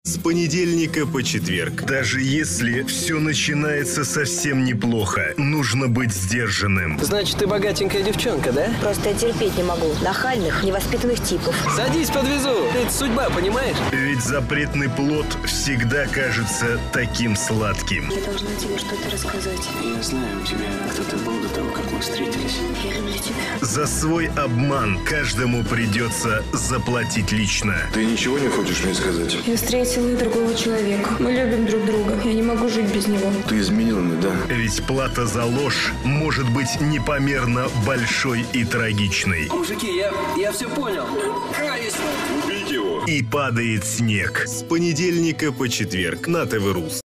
С понедельника по четверг. Даже если все начинается совсем неплохо, нужно быть сдержанным. Значит, ты богатенькая девчонка, да? Просто я терпеть не могу нахальных, невоспитанных типов. Садись, подвезу. Это судьба, понимаешь? Ведь запретный плод всегда кажется таким сладким. Я должна тебе что-то рассказать. Я знаю, у тебя кто-то был до того, как мы встретились. Я люблю тебя. За свой обман каждому придется заплатить лично. Ты ничего не хочешь мне сказать? Я встретила другого человека. Мы любим друг друга. Я не могу жить без него. Ты изменила мне, да? Ведь плата за ложь может быть непомерно большой и трагичной. Мужики, я все понял. Убить его! И падает снег. С понедельника по четверг на ТВ Рус.